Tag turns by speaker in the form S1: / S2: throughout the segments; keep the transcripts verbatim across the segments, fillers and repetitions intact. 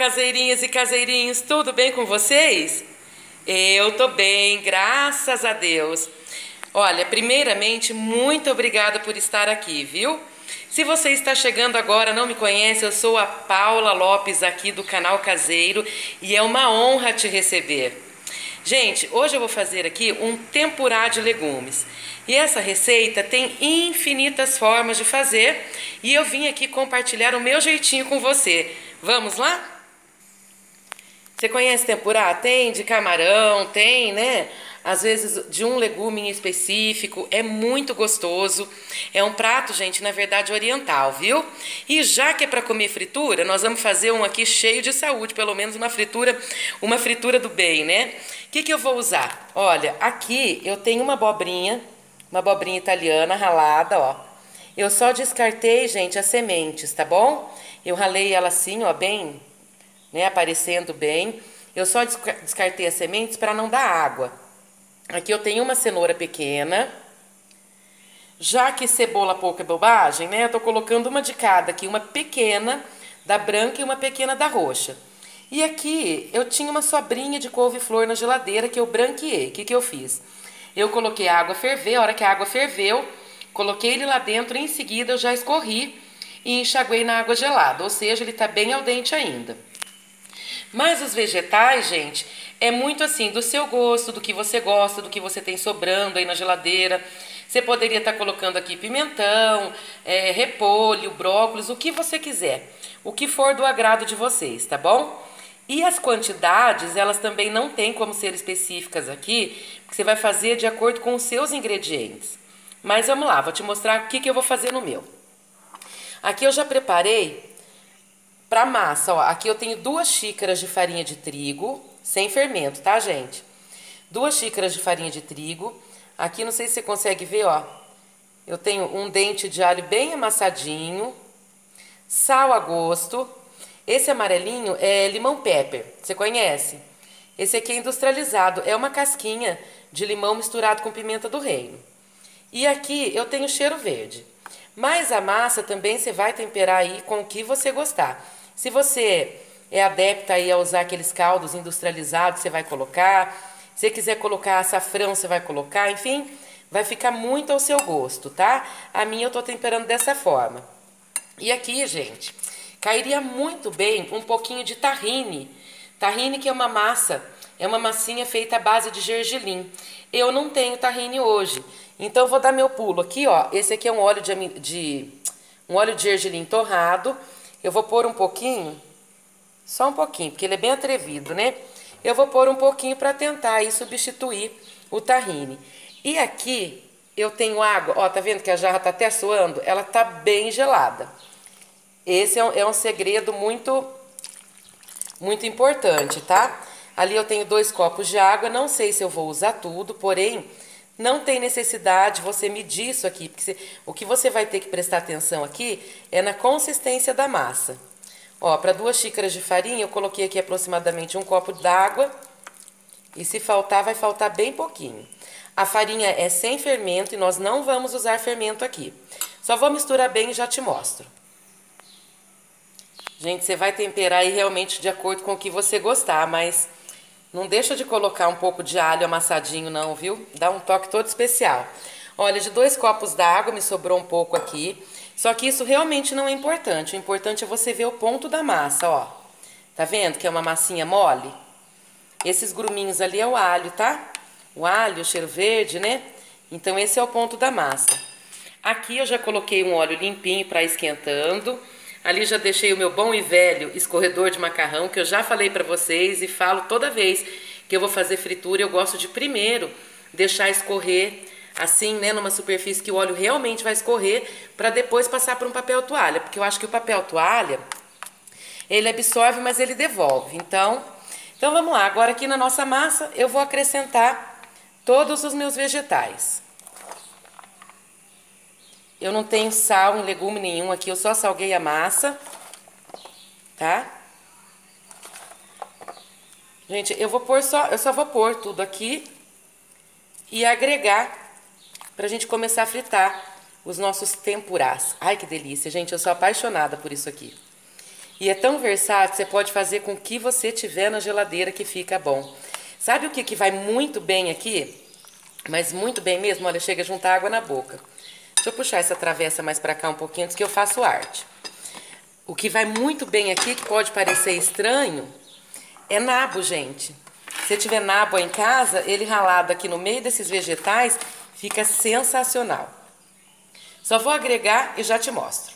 S1: caseirinhas e caseirinhos, tudo bem com vocês? Eu tô bem, graças a Deus. Olha, primeiramente, muito obrigada por estar aqui, viu? Se você está chegando agora, não me conhece, eu sou a Paula Lopes aqui do canal Caseiro e é uma honra te receber. Gente, hoje eu vou fazer aqui um tempurá de legumes. E essa receita tem infinitas formas de fazer e eu vim aqui compartilhar o meu jeitinho com você. Vamos lá? Você conhece tempurá? Tem de camarão, tem, né? Às vezes de um legume em específico, é muito gostoso. É um prato, gente, na verdade oriental, viu? E já que é para comer fritura, nós vamos fazer um aqui cheio de saúde, pelo menos uma fritura, uma fritura do bem, né? O que que eu vou usar? Olha, aqui eu tenho uma abobrinha, uma abobrinha italiana ralada, ó. Eu só descartei, gente, as sementes, tá bom? Eu ralei ela assim, ó, bem, né, aparecendo bem. Eu só descartei as sementes para não dar água. Aqui eu tenho uma cenoura pequena. Já que cebola pouca é bobagem, né, eu tô colocando uma de cada aqui, uma pequena da branca e uma pequena da roxa. E aqui eu tinha uma sobrinha de couve-flor na geladeira que eu branqueei. O que que eu fiz? Eu coloquei a água ferver, a hora que a água ferveu, coloquei ele lá dentro, em seguida eu já escorri e enxaguei na água gelada, ou seja, ele está bem al dente ainda. Mas os vegetais, gente, é muito assim, do seu gosto, do que você gosta, do que você tem sobrando aí na geladeira. Você poderia estar colocando aqui pimentão, é, repolho, brócolis, o que você quiser. O que for do agrado de vocês, tá bom? E as quantidades, elas também não tem como ser específicas aqui, porque você vai fazer de acordo com os seus ingredientes. Mas vamos lá, vou te mostrar o que que eu vou fazer no meu. Aqui eu já preparei para massa, ó, aqui eu tenho duas xícaras de farinha de trigo, sem fermento, tá, gente? Duas xícaras de farinha de trigo. Aqui, não sei se você consegue ver, ó, eu tenho um dente de alho bem amassadinho, sal a gosto. Esse amarelinho é limão pepper, você conhece? Esse aqui é industrializado, é uma casquinha de limão misturado com pimenta do reino. E aqui eu tenho cheiro verde. Mas a massa também você vai temperar aí com o que você gostar. Se você é adepta aí a usar aqueles caldos industrializados, você vai colocar. Se quiser colocar açafrão, você vai colocar. Enfim, vai ficar muito ao seu gosto, tá? A minha eu tô temperando dessa forma. E aqui, gente, cairia muito bem um pouquinho de tahine. Tahine que é uma massa, é uma massinha feita à base de gergelim. Eu não tenho tahine hoje, então vou dar meu pulo aqui, ó. Esse aqui é um óleo de, de um óleo de gergelim torrado. Eu vou pôr um pouquinho, só um pouquinho, porque ele é bem atrevido, né? Eu vou pôr um pouquinho para tentar aí substituir o tahine. E aqui eu tenho água, ó, tá vendo que a jarra tá até suando? Ela tá bem gelada. Esse é um, é um segredo muito, muito importante, tá? Ali eu tenho dois copos de água, não sei se eu vou usar tudo, porém, não tem necessidade de você medir isso aqui, porque você, o que você vai ter que prestar atenção aqui é na consistência da massa. Ó, para duas xícaras de farinha, eu coloquei aqui aproximadamente um copo d'água, e se faltar, vai faltar bem pouquinho. A farinha é sem fermento e nós não vamos usar fermento aqui. Só vou misturar bem e já te mostro. Gente, você vai temperar aí realmente de acordo com o que você gostar, mas não deixa de colocar um pouco de alho amassadinho não, viu? Dá um toque todo especial. Olha, de dois copos d'água, me sobrou um pouco aqui. Só que isso realmente não é importante. O importante é você ver o ponto da massa, ó. Tá vendo que é uma massinha mole? Esses gruminhos ali é o alho, tá? O alho, o cheiro verde, né? Então esse é o ponto da massa. Aqui eu já coloquei um óleo limpinho para esquentando. Ali já deixei o meu bom e velho escorredor de macarrão, que eu já falei para vocês e falo toda vez que eu vou fazer fritura, eu gosto de primeiro deixar escorrer assim, né, numa superfície que o óleo realmente vai escorrer, para depois passar por um papel toalha, porque eu acho que o papel toalha, ele absorve, mas ele devolve. Então, então vamos lá, agora aqui na nossa massa eu vou acrescentar todos os meus vegetais. Eu não tenho sal em legume nenhum aqui, eu só salguei a massa, tá? Gente, eu vou pôr só, eu só vou pôr tudo aqui e agregar pra gente começar a fritar os nossos tempurás. Ai, que delícia, gente, eu sou apaixonada por isso aqui. E é tão versátil, você pode fazer com o que você tiver na geladeira que fica bom. Sabe o que, que vai muito bem aqui? Mas muito bem mesmo, olha, chega a juntar água na boca. Deixa eu puxar essa travessa mais pra cá um pouquinho antes que eu faço arte. O que vai muito bem aqui, que pode parecer estranho, é nabo, gente. Se tiver nabo em casa, ele ralado aqui no meio desses vegetais, fica sensacional. Só vou agregar e já te mostro.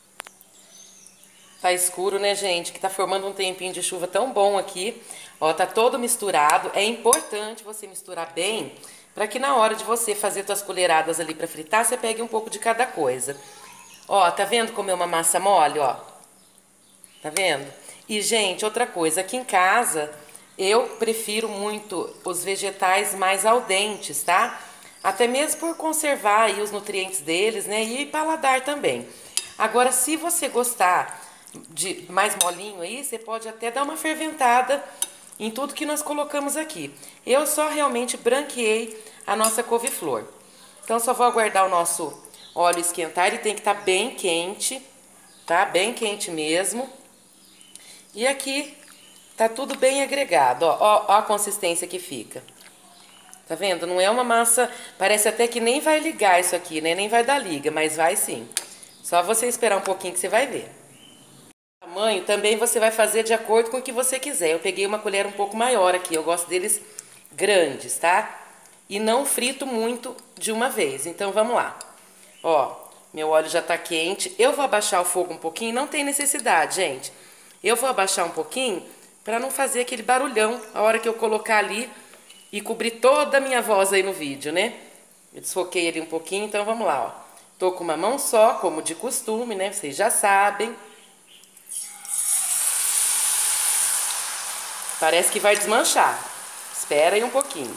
S1: Tá escuro, né, gente? Que tá formando um tempinho de chuva tão bom aqui. Ó, tá todo misturado. É importante você misturar bem, para que na hora de você fazer suas colheradas ali para fritar, você pegue um pouco de cada coisa. Ó, tá vendo como é uma massa mole, ó? Tá vendo? E, gente, outra coisa, aqui em casa, eu prefiro muito os vegetais mais al dentes, tá? Até mesmo por conservar aí os nutrientes deles, né? E paladar também. Agora, se você gostar de mais molinho aí, você pode até dar uma ferventada em tudo que nós colocamos aqui. Eu só realmente branqueei a nossa couve-flor. Então, só vou aguardar o nosso óleo esquentar. Ele tem que estar bem quente, tá? Bem quente mesmo. E aqui tá tudo bem agregado, ó, ó, ó a consistência que fica. Tá vendo? Não é uma massa, parece até que nem vai ligar isso aqui, né? Nem vai dar liga, mas vai sim. Só você esperar um pouquinho que você vai ver. O tamanho também você vai fazer de acordo com o que você quiser. Eu peguei uma colher um pouco maior aqui, eu gosto deles grandes, tá? E não frito muito de uma vez. Então vamos lá. Ó, meu óleo já tá quente. Eu vou abaixar o fogo um pouquinho, não tem necessidade, gente. Eu vou abaixar um pouquinho para não fazer aquele barulhão a hora que eu colocar ali e cobrir toda a minha voz aí no vídeo, né? Eu desfoquei ali um pouquinho, então vamos lá, ó. Tô com uma mão só, como de costume, né? Vocês já sabem. Parece que vai desmanchar. Espera aí um pouquinho.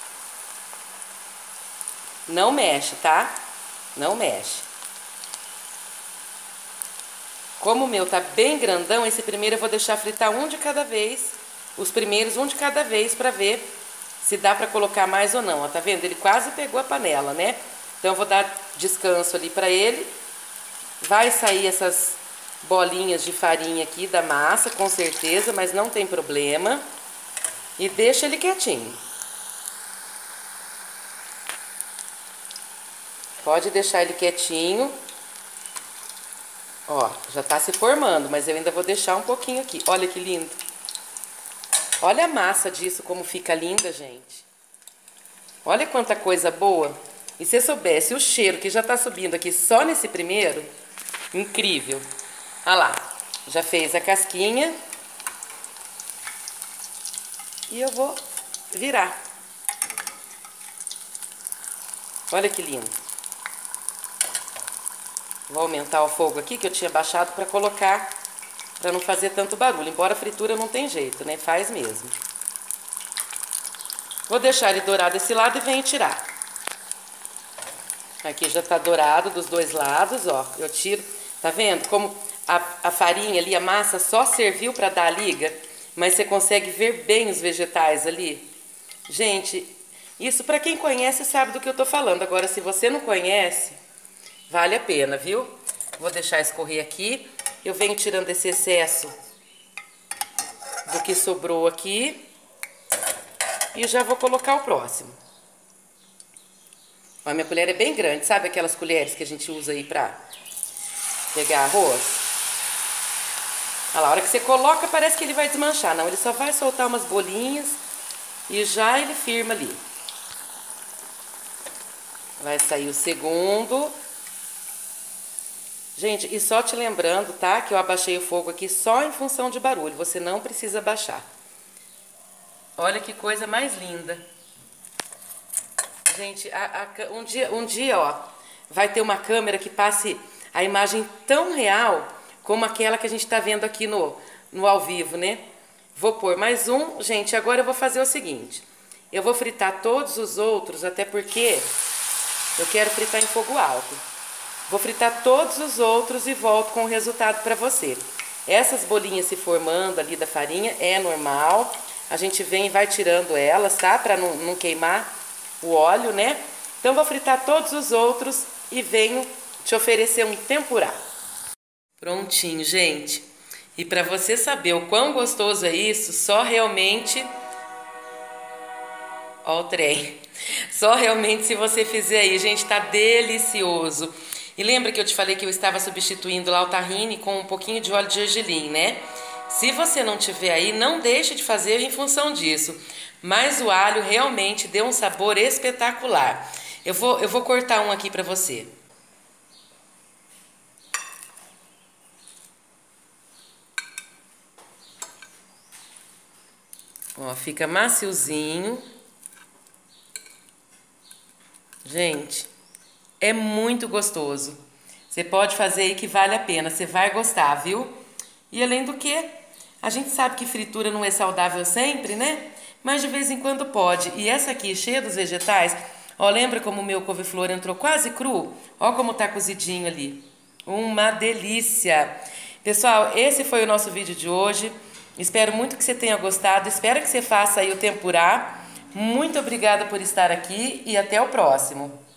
S1: Não mexe, tá? Não mexe. Como o meu tá bem grandão, esse primeiro eu vou deixar fritar um de cada vez. Os primeiros um de cada vez para ver se dá para colocar mais ou não. Ó, tá vendo? Ele quase pegou a panela, né? Então eu vou dar descanso ali para ele. Vai sair essas bolinhas de farinha aqui da massa, com certeza, mas não tem problema. E deixa ele quietinho. Pode deixar ele quietinho. Ó, já tá se formando, mas eu ainda vou deixar um pouquinho aqui. Olha que lindo. Olha a massa disso, como fica linda, gente. Olha quanta coisa boa. E se você soubesse o cheiro que já tá subindo aqui só nesse primeiro, incrível. Olha lá, já fez a casquinha. E eu vou virar. Olha que lindo. Vou aumentar o fogo aqui, que eu tinha baixado para colocar, para não fazer tanto barulho. Embora a fritura não tem jeito, né? Faz mesmo. Vou deixar ele dourado desse lado e venho tirar. Aqui já tá dourado dos dois lados, ó. Eu tiro, tá vendo? Como a, a farinha ali, a massa só serviu para dar a liga, mas você consegue ver bem os vegetais ali. Gente, isso para quem conhece sabe do que eu tô falando. Agora, se você não conhece, vale a pena, viu? Vou deixar escorrer aqui. Eu venho tirando esse excesso do que sobrou aqui. E já vou colocar o próximo. A minha colher é bem grande, sabe aquelas colheres que a gente usa aí pra pegar arroz? Olha lá, a hora que você coloca parece que ele vai desmanchar. Não, ele só vai soltar umas bolinhas e já ele firma ali. Vai sair o segundo. Gente, e só te lembrando, tá? Que eu abaixei o fogo aqui só em função de barulho. Você não precisa abaixar. Olha que coisa mais linda. Gente, a, a, um, dia, um dia, ó, vai ter uma câmera que passe a imagem tão real como aquela que a gente tá vendo aqui no, no ao vivo, né? Vou pôr mais um. Gente, agora eu vou fazer o seguinte. Eu vou fritar todos os outros, até porque eu quero fritar em fogo alto. Vou fritar todos os outros e volto com o resultado para você. Essas bolinhas se formando ali da farinha é normal. A gente vem e vai tirando elas, tá? Para não, não queimar o óleo, né? Então, vou fritar todos os outros e venho te oferecer um tempurá. Prontinho, gente. E para você saber o quão gostoso é isso, só realmente... Ó o trem. Só realmente se você fizer aí, gente, tá delicioso. E lembra que eu te falei que eu estava substituindo lá o tahine com um pouquinho de óleo de gergelim, né? Se você não tiver aí, não deixe de fazer em função disso. Mas o alho realmente deu um sabor espetacular. Eu vou, eu vou cortar um aqui para você. Ó, fica maciozinho. Gente, é muito gostoso. Você pode fazer aí que vale a pena, você vai gostar, viu? E além do que, a gente sabe que fritura não é saudável sempre, né? Mas de vez em quando pode. E essa aqui, cheia dos vegetais, ó, lembra como o meu couve-flor entrou quase cru? Ó como tá cozidinho ali. Uma delícia! Pessoal, esse foi o nosso vídeo de hoje. Espero muito que você tenha gostado. Espero que você faça aí o tempurá. Muito obrigada por estar aqui e até o próximo.